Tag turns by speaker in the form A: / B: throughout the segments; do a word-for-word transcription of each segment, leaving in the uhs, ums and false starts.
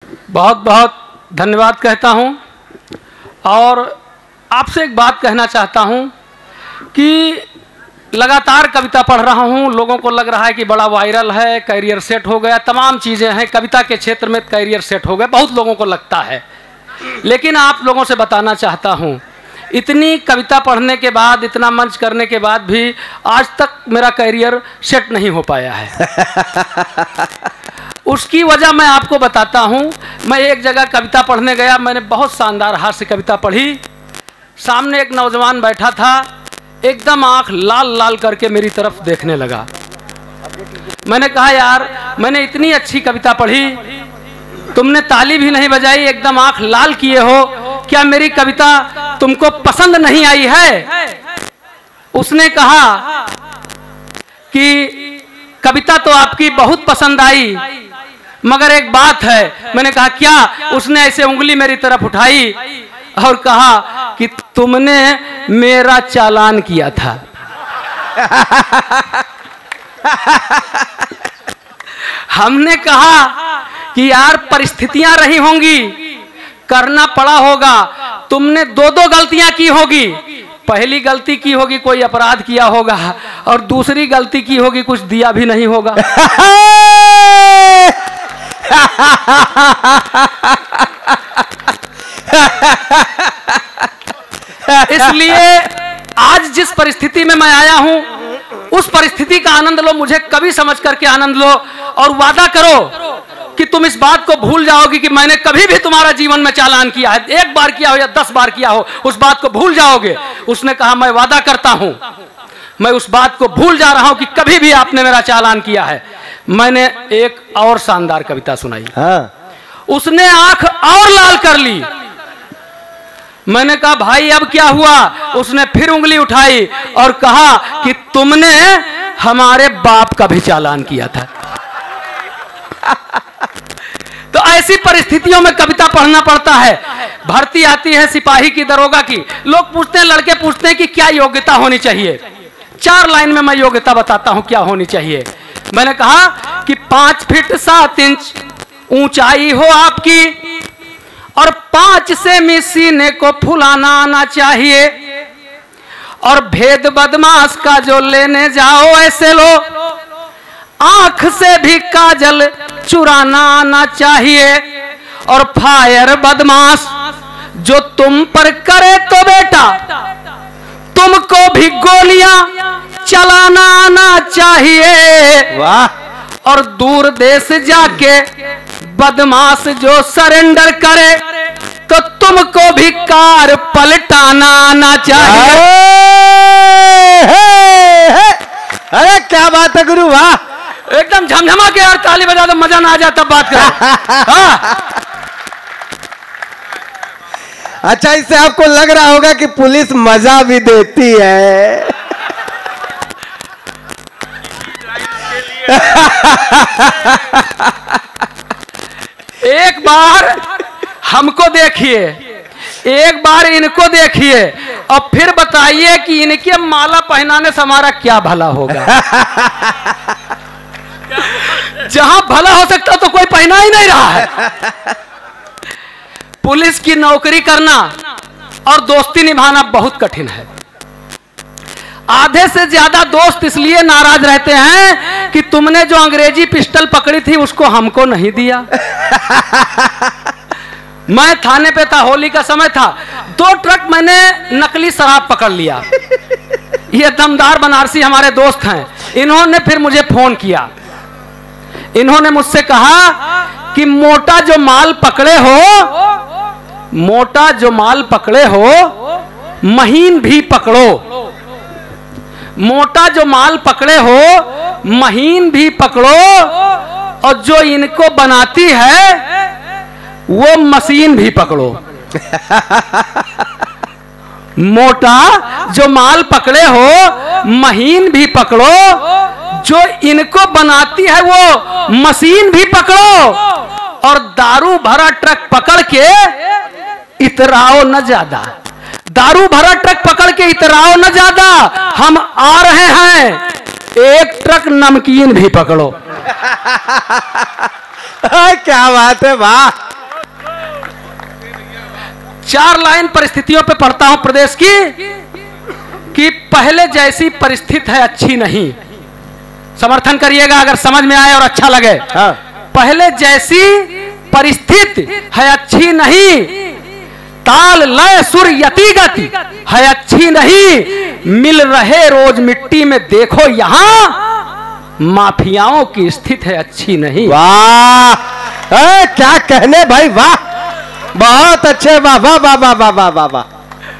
A: बहुत बहुत धन्यवाद कहता हूँ और आपसे एक बात कहना चाहता हूँ कि लगातार कविता पढ़ रहा हूँ, लोगों को लग रहा है कि बड़ा वायरल है, कैरियर सेट हो गया, तमाम चीज़ें हैं, कविता के क्षेत्र में कैरियर सेट हो गया, बहुत लोगों को लगता है। लेकिन आप लोगों से बताना चाहता हूँ, इतनी कविता पढ़ने के बाद, इतना मंच करने के बाद भी आज तक मेरा कैरियर सेट नहीं हो पाया है। उसकी वजह मैं आपको बताता हूँ। मैं एक जगह कविता पढ़ने गया, मैंने बहुत शानदार हास्य कविता पढ़ी। सामने एक नौजवान बैठा था, एकदम आंख लाल लाल करके मेरी तरफ देखने लगा। मैंने कहा, यार मैंने इतनी अच्छी कविता पढ़ी, तुमने ताली भी नहीं बजाई, एकदम आंख लाल किए हो, क्या मेरी कविता तुमको पसंद नहीं आई है? उसने कहा कि कविता तो आपकी बहुत पसंद आई, मगर एक बात है। मैंने कहा, क्या? उसने ऐसे उंगली मेरी तरफ उठाई और कहा कि तुमने मेरा चालान किया था। हमने कहा कि यार परिस्थितियां रही होंगी, करना पड़ा होगा, तुमने दो दो गलतियां की होगी। पहली गलती की होगी कोई अपराध किया होगा, और दूसरी गलती की होगी कुछ दिया भी नहीं होगा। इसलिए आज जिस परिस्थिति में मैं आया हूं, उस परिस्थिति का आनंद लो, मुझे कभी समझ करके आनंद लो, और वादा करो कि तुम इस बात को भूल जाओगे कि मैंने कभी भी तुम्हारा जीवन में चालान किया है। एक बार किया हो या दस बार किया हो, उस बात को भूल जाओगे। उसने कहा, मैं वादा करता हूं, मैं उस बात को भूल जा रहा हूं कि कभी भी आपने मेरा चालान किया है। मैंने एक और शानदार कविता सुनाई। हाँ। उसने आंख और लाल कर ली। मैंने कहा, भाई अब क्या हुआ? उसने फिर उंगली उठाई और कहा कि तुमने हमारे बाप का भी चालान किया था। तो ऐसी परिस्थितियों में कविता पढ़ना पड़ता है। भर्ती आती है सिपाही की, दरोगा की, लोग पूछते हैं, लड़के पूछते हैं कि क्या योग्यता होनी चाहिए। चार लाइन में मैं योग्यता बताता हूं क्या होनी चाहिए। मैंने कहा कि पांच फीट सात इंच ऊंचाई हो आपकी, और पांच सेमी सीने को फुलाना आना चाहिए, और भेद बदमाश का जो लेने जाओ ऐसे लो, आंख से भी काजल चुराना आना चाहिए, और फायर बदमाश जो तुम पर करे तो बेटा तुमको भी गोलियां चलाना आना चाहिए। वाह। और दूर देश जाके बदमाश जो सरेंडर करे तो तुमको भी कार पलटाना आना चाहिए।
B: अरे क्या बात है गुरु, वाह,
A: एकदम झमझमा के यार ताली बजा दो, मजा ना आ जाए तब बात करें। हाँ।
B: अच्छा, इससे आपको लग रहा होगा कि पुलिस मजा भी देती है।
A: एक बार हमको देखिए, एक बार इनको देखिए, और फिर बताइए कि इनके माला पहनाने से हमारा क्या भला होगा। जहां भला हो सकता तो कोई पहना ही नहीं रहा है। पुलिस की नौकरी करना और दोस्ती निभाना बहुत कठिन है। आधे से ज्यादा दोस्त इसलिए नाराज रहते हैं कि तुमने जो अंग्रेजी पिस्टल पकड़ी थी उसको हमको नहीं दिया। मैं थाने पे था, होली का समय था, दो ट्रक मैंने नकली शराब पकड़ लिया। ये दमदार बनारसी हमारे दोस्त हैं, इन्होंने फिर मुझे फोन किया। इन्होंने मुझसे कहा कि मोटा जो माल पकड़े हो, मोटा जो माल पकड़े हो, महीन भी पकड़ो। मोटा जो माल पकड़े हो, महीन भी पकड़ो, और जो इनको बनाती है वो मशीन भी पकड़ो। मोटा जो माल पकड़े हो, महीन भी पकड़ो, जो इनको बनाती है वो मशीन भी पकड़ो, और दारू भरा ट्रक पकड़ के इतराओ न ज्यादा। दारू भरा ट्रक पकड़ के इतराओ न ज्यादा, हम आ रहे हैं, एक ट्रक नमकीन भी पकड़ो।
B: क्या बात है, वाह।
A: चार लाइन परिस्थितियों पे पढ़ता हूं प्रदेश की कि पहले जैसी परिस्थिति है अच्छी नहीं। समर्थन करिएगा अगर समझ में आए और अच्छा लगे।
B: हाँ।
A: पहले जैसी परिस्थिति है अच्छी नहीं, ताल लय सुर यति गति है अच्छी नहीं, मिल रहे रोज मिट्टी में देखो यहां माफियाओं की स्थिति है अच्छी नहीं।
B: वाह, ए, क्या कहने भाई, वाह, बहुत अच्छे, वाह वाह वाह वाह वाह वाह वाह वाह।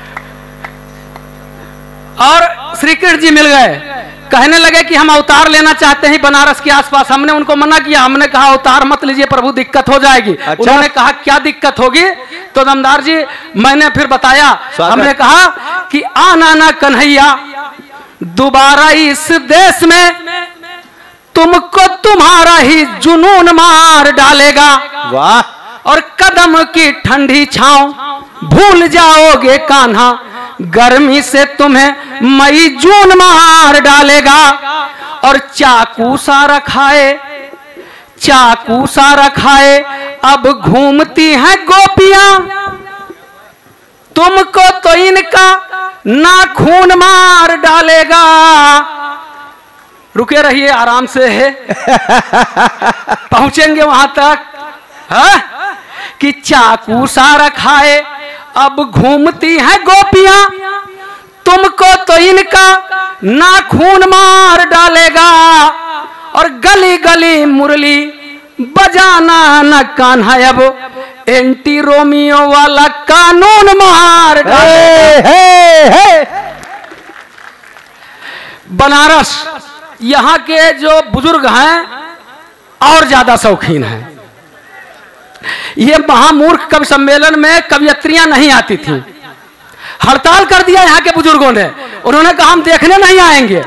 A: और श्री कृष्ण जी मिल गए, कहने लगे कि हम अवतार लेना चाहते हैं बनारस के आसपास। हमने उनको मना किया, हमने कहा अवतार मत लीजिए प्रभु, दिक्कत हो जाएगी।
B: अच्छा?
A: उन्होंने कहा क्या दिक्कत होगी? तो दमदार जी मैंने फिर बताया, हमने कहा कि आना ना कन्हैया दोबारा इस देश में, तुमको तुम्हारा ही जुनून मार डालेगा।
B: वाह।
A: और कदम की ठंडी छांव भूल जाओगे कान्हा, गर्मी से तुम्हें मई जून मार डालेगा। और चाकू सा रखाए, चाकू सा रखाए अब घूमती हैं गोपियां, तुमको तो इनका नाखून मार डालेगा। रुके रहिए, आराम से है पहुंचेंगे वहां तक। हा? कि चाकू सा रखाए अब घूमती है गोपियां, तुमको तो इनका नाखून मार डालेगा। और गली गली मुरली बजाना न कान्हा, अब एंटी रोमियो वाला कानून मार डालेगा।
B: हे, हे, हे।
A: बनारस यहाँ के जो बुजुर्ग हैं और ज्यादा शौकीन हैं। ये महामूर्ख कवि सम्मेलन में कवियत्रियां नहीं आती थी, हड़ताल कर दिया यहाँ के बुजुर्गों ने। उन्होंने कहा हम देखने नहीं आएंगे।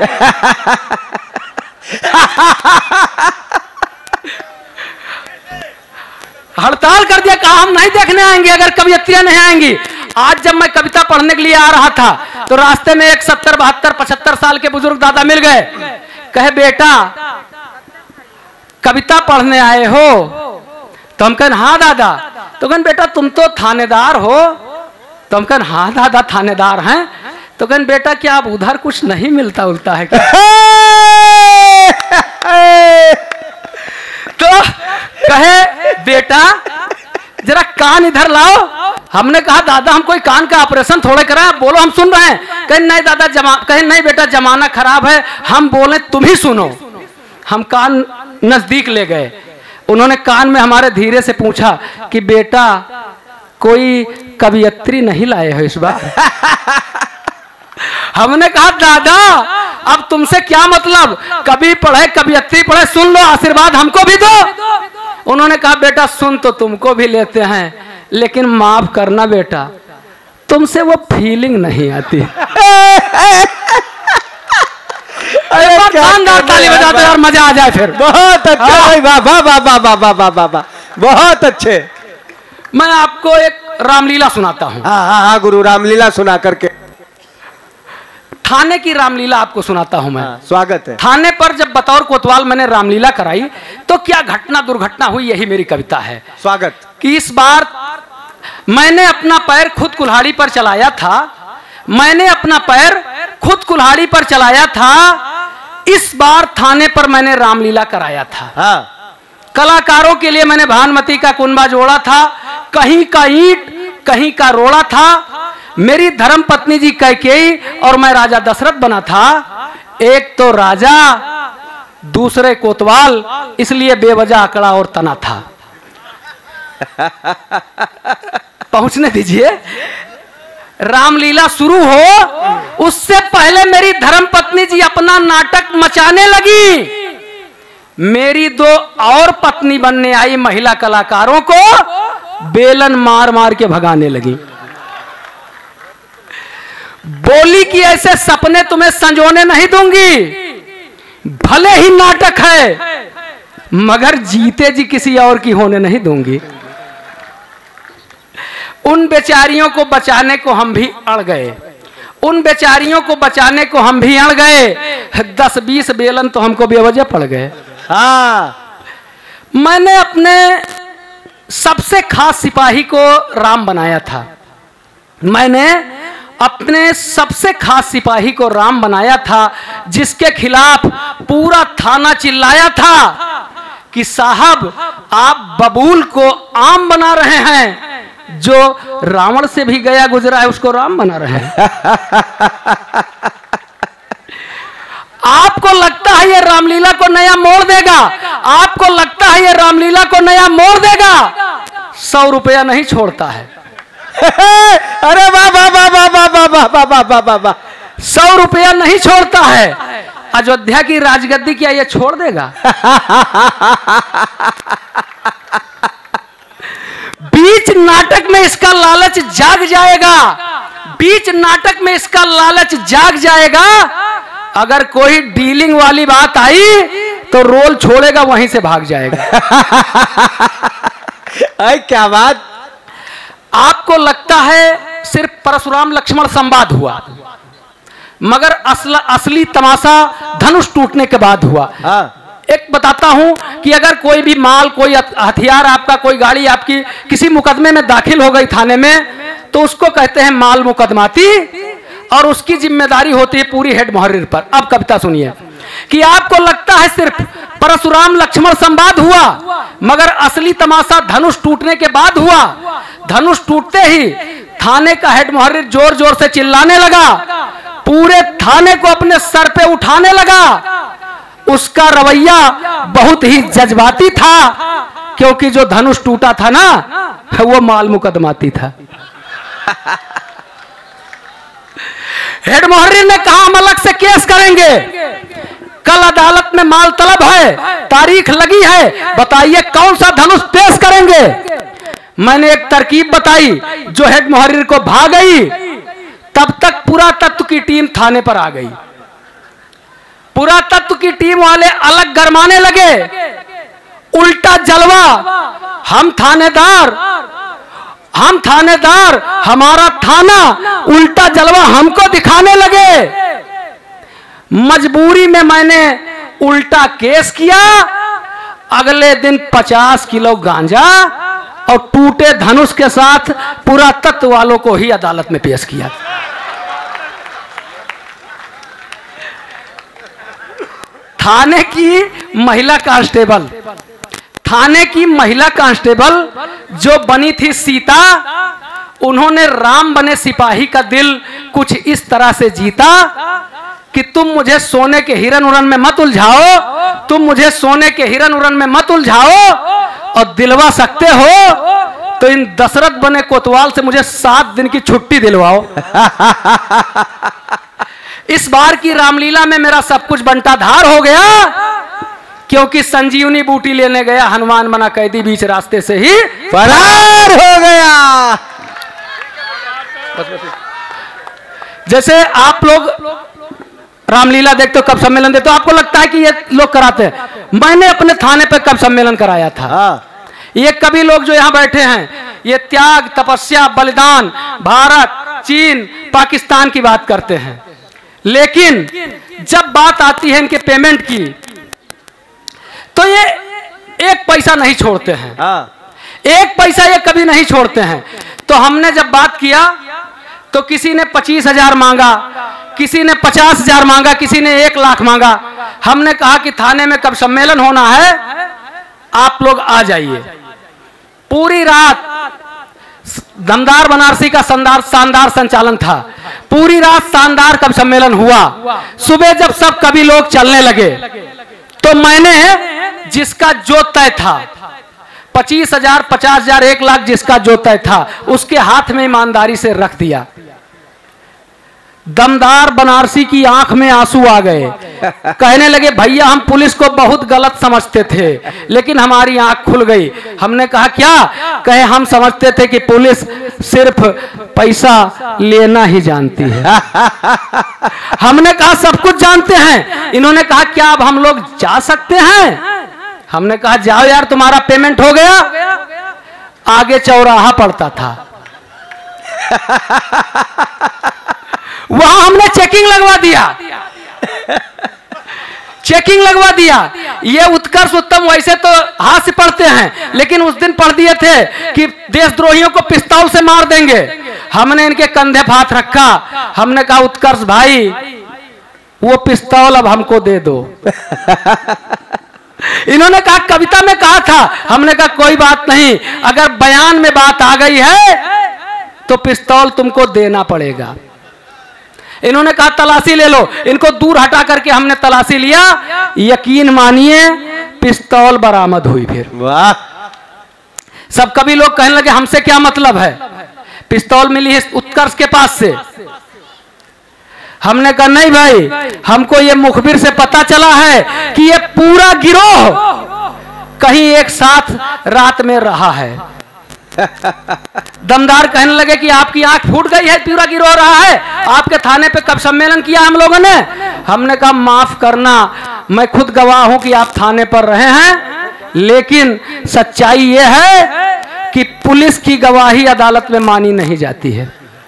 A: हड़ताल कर दिया, कहा हम नहीं देखने आएंगे अगर कवियत्रियां नहीं आएंगी। आज जब मैं कविता पढ़ने के लिए आ रहा था तो रास्ते में एक सत्तर बहत्तर पचहत्तर साल के बुजुर्ग दादा मिल गए। कहे बेटा कविता पढ़ने आए हो? तो हम कहन हाँ दादा। तो कहन बेटा तुम तो थानेदार हो? तो हम कहन हाँ दादा थानेदार हैं। तो कहन बेटा क्या अब उधर कुछ नहीं मिलता उल्टा है क्या? तो कहे बेटा जरा कान इधर लाओ। हमने कहा दादा हम कोई कान का ऑपरेशन थोड़े करा, बोलो हम सुन रहे हैं। कहे नहीं दादा जमा कहे नहीं बेटा जमाना खराब है, हम बोले तुम ही सुनो। हम कान नजदीक ले गए, उन्होंने कान में हमारे धीरे से पूछा कि बेटा कोई कवियत्री नहीं लाए हो इस बार? हमने कहा दादा अब तुमसे क्या मतलब, कभी पढ़े कवियत्री पढ़े, सुन लो आशीर्वाद हमको भी दो। उन्होंने कहा बेटा सुन तो तुमको भी लेते हैं, लेकिन माफ करना बेटा तुमसे वो फीलिंग नहीं आती।
B: अरे
A: शानदार ताली बजा दो यार, मजा आ जाए फिर।
B: बहुत अच्छे भाई, वाह वाह वाह वाह वाह वाह वाह वाह वाह, बहुत अच्छे।
A: मैं आपको एक रामलीला सुनाता हूँ।
B: हाँ हाँ हाँ गुरु, रामलीला सुना करके।
A: थाने की रामलीला आपको सुनाता हूं मैं।
B: हाँ, स्वागत है।
A: थाने पर जब बतौर कोतवाल मैंने रामलीला कराई तो क्या घटना दुर्घटना हुई, यही मेरी कविता है।
B: स्वागत।
A: कि इस बार मैंने अपना पैर खुद कुल्हाड़ी पर चलाया था, मैंने अपना पैर खुद कुल्हाड़ी पर चलाया था। इस बार थाने पर मैंने रामलीला कराया था।
B: हाँ।
A: कलाकारों के लिए मैंने भानुमति का कुंबा जोड़ा था, कहीं का ईंट कहीं का रोड़ा था। मेरी धर्म पत्नी जी कैकेयी और मैं राजा दशरथ बना था। एक तो राजा दूसरे कोतवाल, इसलिए बेवजह अकड़ा और तना था। पहुंचने दीजिए। रामलीला शुरू हो उससे पहले मेरी धर्म पत्नी जी अपना नाटक मचाने लगी। मेरी दो और पत्नी बनने आई महिला कलाकारों को बेलन मार मार के भगाने लगी। बोली कि ऐसे सपने तुम्हें संजोने नहीं दूंगी, भले ही नाटक है मगर जीते जी किसी और की होने नहीं दूंगी। उन बेचारियों को बचाने को हम भी अड़ गए, उन बेचारियों को बचाने को हम भी अड़ गए। दस बीस बेलन तो हमको बेवजह पड़ गए।
B: हाँ।
A: मैंने अपने सबसे खास सिपाही को राम बनाया था। मैंने अपने सबसे खास सिपाही को राम बनाया था, जिसके खिलाफ पूरा थाना चिल्लाया था कि साहब आप बबूल को आम बना रहे हैं, जो रावण से भी गया गुजरा है उसको राम बना रहे हैं। आपको लगता है ये रामलीला को नया मोड़ देगा, आपको लगता है ये रामलीला को नया मोड़ देगा, सौ रुपया नहीं छोड़ता है।
B: अरे वाह वाह वाह वाह वाह वाह वाह वाह वाह वाह वाह वाह,
A: सौ रुपया नहीं छोड़ता है। अयोध्या की राजगद्दी क्या ये छोड़ देगा? बीच नाटक में इसका लालच जाग जाएगा, बीच नाटक में इसका लालच जाग जाएगा। अगर कोई डीलिंग वाली बात आई तो रोल छोड़ेगा, वहीं से भाग जाएगा।
B: अरे क्या बात।
A: आपको लगता है सिर्फ परशुराम लक्ष्मण संवाद हुआ, मगर असल असली तमाशा धनुष टूटने के बाद हुआ।
B: हाँ।
A: एक बताता हूं कि अगर कोई भी माल, कोई हथियार आपका, कोई गाड़ी आपकी किसी मुकदमे में दाखिल हो गई थाने में, तो उसको कहते हैं माल मुकदमाती, और उसकी जिम्मेदारी होती है पूरी हेड मुहर्रिर पर। अब कविता सुनिए कि आपको लगता है सिर्फ परशुराम लक्ष्मण संवाद हुआ, मगर असली तमाशा धनुष टूटने के बाद हुआ। धनुष टूटते ही थाने का हेड मुहर्रिर जोर जोर से चिल्लाने लगा, पूरे थाने को अपने सर पे उठाने लगा। उसका रवैया बहुत ही जज्बाती था, क्योंकि जो धनुष टूटा था ना, वो माल मुकदमाती था। हेड मुहर्रिर ने कहा हम अलग से केस करेंगे, कल अदालत में माल तलब है, तारीख लगी है, बताइए कौन सा धनुष पेश करेंगे। मैंने एक तरकीब बताई जो हेड मुहर्रिर को भा गई। तब तक पुरातत्व की टीम थाने पर आ गई। पुरातत्व की टीम वाले अलग गरमाने लगे, उल्टा जलवा। हम थानेदार हम थानेदार हमारा थाना, उल्टा जलवा हमको दिखाने लगे। मजबूरी में मैंने उल्टा केस किया। अगले दिन पचास किलो गांजा और टूटे धनुष के साथ पुरातत्व वालों को ही अदालत में पेश किया। थाने की महिला कांस्टेबल थाने की महिला कांस्टेबल जो बनी थी सीता, उन्होंने राम बने सिपाही का दिल कुछ इस तरह से जीता कि तुम मुझे सोने के हिरन उरन में मत उलझाओ, तुम मुझे सोने के हिरन उरन में मत उलझाओ, और दिलवा सकते हो तो इन दशरथ बने कोतवाल से मुझे सात दिन की छुट्टी दिलवाओ। इस बार की रामलीला में मेरा सब कुछ बंटाधार हो गया, क्योंकि संजीवनी बूटी लेने गया हनुमान बना कैदी, बीच रास्ते से ही
B: फरार हो गया।
A: जैसे आप लोग रामलीला देखते हो, कब सम्मेलन देखते हो, आपको लगता है कि ये लोग कराते हैं। मैंने अपने थाने पे कब सम्मेलन कराया था।
B: हाँ।
A: ये कभी लोग जो यहाँ बैठे हैं, ये त्याग, तपस्या, बलिदान, भारत, चीन, पाकिस्तान की बात करते हैं, लेकिन जब बात आती है इनके पेमेंट की, तो ये एक पैसा नहीं छोड़ते हैं।
B: हाँ।
A: एक पैसा ये कभी नहीं छोड़ते हैं। तो हमने जब बात किया तो किसी ने पच्चीस हजार मांगा, किसी ने पचास हजार मांगा, किसी ने एक लाख मांगा। हमने कहा कि थाने में कब सम्मेलन होना है, आप लोग आ जाइए। पूरी रात दमदार बनारसी का शानदार शानदार संचालन था। पूरी रात शानदार कब सम्मेलन हुआ। सुबह जब सब कभी लोग चलने लगे, तो मैंने जिसका जो तय था, पच्चीस हजार, पचास हजार, एक लाख, जिसका जो तय था, उसके हाथ में ईमानदारी से रख दिया। दमदार बनारसी की आंख में आंसू आ गए। कहने लगे भैया हम पुलिस को बहुत गलत समझते थे, लेकिन हमारी आंख खुल गई। हमने कहा क्या? कहे हम समझते थे कि पुलिस सिर्फ पैसा लेना ही जानती है। हमने कहा सब कुछ जानते हैं। इन्होंने कहा क्या अब हम लोग जा सकते हैं? हमने कहा जाओ यार, तुम्हारा पेमेंट हो गया। आगे चौराहा पड़ता था, वहां हमने चेकिंग लगवा दिया। चेकिंग लगवा दिया। ये उत्कर्ष उत्तम वैसे तो हाथ से पढ़ते हैं, लेकिन उस दिन पढ़ दिए थे कि देशद्रोहियों को पिस्तौल से मार देंगे। हमने इनके कंधे पे हाथ रखा, हमने कहा उत्कर्ष भाई वो पिस्तौल अब हमको दे दो। इन्होंने कहा कविता में कहा था, हमने कहा कोई बात नहीं, अगर बयान में बात आ गई है तो पिस्तौल तुमको देना पड़ेगा। इन्होंने कहा तलाशी ले लो, इनको दूर हटा करके हमने तलाशी लिया, यकीन मानिए पिस्तौल बरामद हुई। फिर
B: वाह,
A: सब कभी लोग कहने लगे हमसे क्या मतलब है, पिस्तौल मिली है उत्कर्ष के पास से। हमने कहा नहीं भाई, हमको ये मुखबिर से पता चला है कि ये पूरा गिरोह कहीं एक साथ रात में रहा है। दमदार कहने लगे कि आपकी आंख फूट गई है, पूरा गिरोह रहा है, आपके थाने पे कब सम्मेलन किया हम लोगों ने। हमने कहा माफ करना, मैं खुद गवाह हूं कि आप थाने पर रहे हैं, लेकिन सच्चाई ये है कि पुलिस की गवाही अदालत में मानी नहीं जाती है।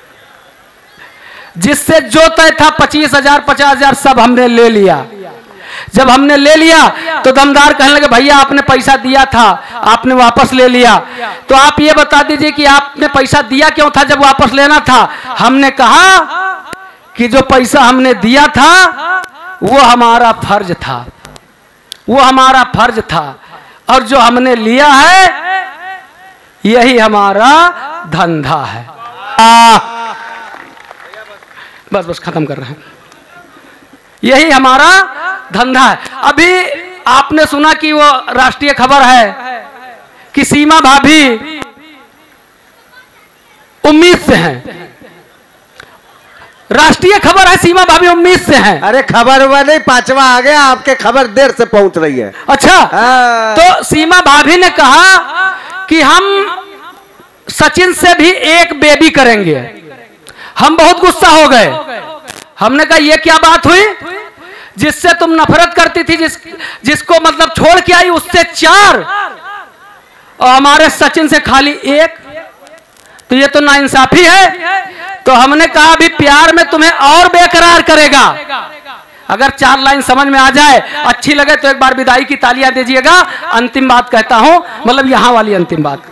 A: जिससे जो तय था पच्चीस हजार पचास हजार सब हमने ले लिया। जब हमने ले लिया तो दमदार कहने लगे भैया आपने पैसा दिया था, आपने वापस ले लिया, तो आप ये बता दीजिए कि आपने पैसा दिया क्यों था जब वापस लेना था। हमने कहा कि जो पैसा हमने दिया था वो हमारा फर्ज था, वो हमारा फर्ज था, और जो हमने लिया है यही हमारा धंधा है। आ, बस बस खत्म कर रहे हैं, यही हमारा धंधा है। अभी आपने सुना कि वो राष्ट्रीय खबर है कि सीमा भाभी उम्मीद से हैं, राष्ट्रीय खबर है सीमा भाभी उम्मीद से हैं।
B: अरे खबर हुआ नहीं, पांचवा आ गया, आपके खबर देर से पहुंच रही है।
A: अच्छा, तो सीमा भाभी ने कहा कि हम सचिन से भी एक बेबी करेंगे। हम बहुत गुस्सा हो गए, हमने कहा ये क्या बात हुई, जिससे तुम नफरत करती थी, जिस जिसको मतलब छोड़ के आई उससे चार, और हमारे सचिन से खाली एक, तो ये तो नाइंसाफी है। तो हमने कहा अभी प्यार में तुम्हें और बेकरार करेगा। अगर चार लाइन समझ में आ जाए, अच्छी लगे तो एक बार विदाई की तालियां दीजिएगा। अंतिम बात कहता हूं, मतलब यहां वाली अंतिम बात,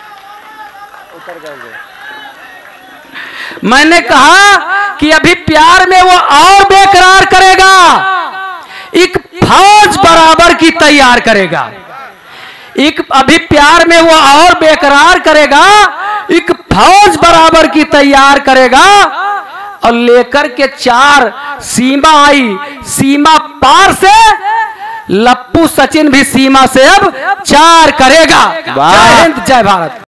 A: मैंने कहा कि अभी प्यार में वो और बेकरार करेगा, एक फौज बराबर की तैयार करेगा। एक अभी प्यार में वो और बेकरार करेगा, एक फौज बराबर की तैयार करेगा, और लेकर के चार सीमा आई, सीमा पार से लप्पू सचिन भी सीमा से अब चार करेगा। जय हिंद, जय भारत।